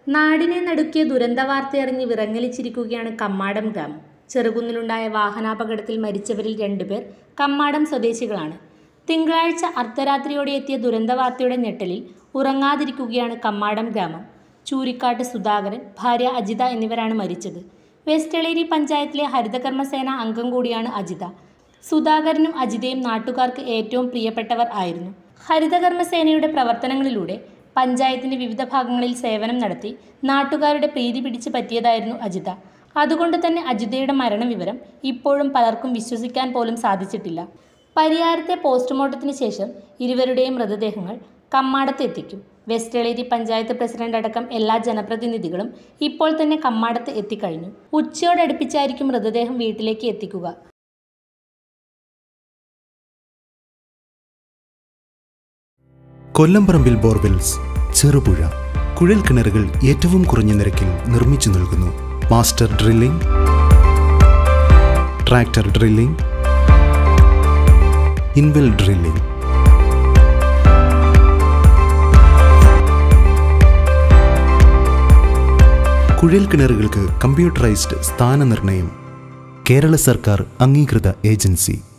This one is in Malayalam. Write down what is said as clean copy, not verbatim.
നാടിനെ നടുക്കിയ ദുരന്തവാർത്തയറിഞ്ഞ് വിറങ്ങലിച്ചിരിക്കുകയാണ് കമ്മാടം ഗ്രാമം. ചെറുകുന്നിലുണ്ടായ വാഹനാപകടത്തിൽ മരിച്ചവരിൽ 2 പേർ കമ്മാടം സ്വദേശികളാണ്. തിങ്കളാഴ്ച അർദ്ധരാത്രിയോടെ എത്തിയ ദുരന്തവാർത്തയുടെ ഞെട്ടലിൽ ഉറങ്ങാതിരിക്കുകയാണ് കമ്മാടം ഗ്രാമം. ചൂരിക്കാട്ട് സുധാകരൻ, ഭാര്യ അജിത എന്നിവരാണ് മരിച്ചത്. വെസ്റ്റ് എളേരി പഞ്ചായത്തിലെ ഹരിതകർമ്മസേന അംഗം കൂടിയാണ് അജിത. സുധാകരനും അജിതയും നാട്ടുകാർക്ക് ഏറ്റവും പ്രിയപ്പെട്ടവർ ആയിരുന്നു. ഹരിതകർമ്മസേനയുടെ പ്രവർത്തനങ്ങളിലൂടെ പഞ്ചായത്തിൻ്റെ വിവിധ ഭാഗങ്ങളിൽ സേവനം നടത്തി നാട്ടുകാരുടെ പ്രീതി പിടിച്ച് പറ്റിയതായിരുന്നു അജിത. അതുകൊണ്ട് തന്നെ അജിതയുടെ മരണവിവരം ഇപ്പോഴും പലർക്കും വിശ്വസിക്കാൻ പോലും സാധിച്ചിട്ടില്ല. പരിയാരത്തെ പോസ്റ്റ്മോർട്ടത്തിന് ശേഷം ഇരുവരുടെയും മൃതദേഹങ്ങൾ കമ്മാടത്ത് എത്തിക്കും. വെസ്റ്റ് എളേരി പഞ്ചായത്ത് പ്രസിഡന്റ് അടക്കം എല്ലാ ജനപ്രതിനിധികളും ഇപ്പോൾ തന്നെ കമ്മാടത്ത് എത്തിക്കഴിഞ്ഞു. ഉച്ചയോടടുപ്പിച്ചായിരിക്കും മൃതദേഹം വീട്ടിലേക്ക് എത്തിക്കുക. കൊല്ലംപറമ്പിൽ ബോർവെൽസ്, ചെറുപുഴ കുഴൽ കിണറുകൾ ഏറ്റവും കുറഞ്ഞ നിരക്കിൽ നിർമ്മിച്ചു നൽകുന്നു. മാസ്റ്റർ ഡ്രില്ലിംഗ്, ട്രാക്ടർ ഡ്രില്ലിംഗ്, ഇൻവെൽ ഡ്രില്ലിംഗ്. കുഴൽ കിണറുകൾക്ക് കമ്പ്യൂട്ടറൈസ്ഡ് സ്ഥാനനിർണ്ണയം. കേരള സർക്കാർ അംഗീകൃത ഏജൻസി.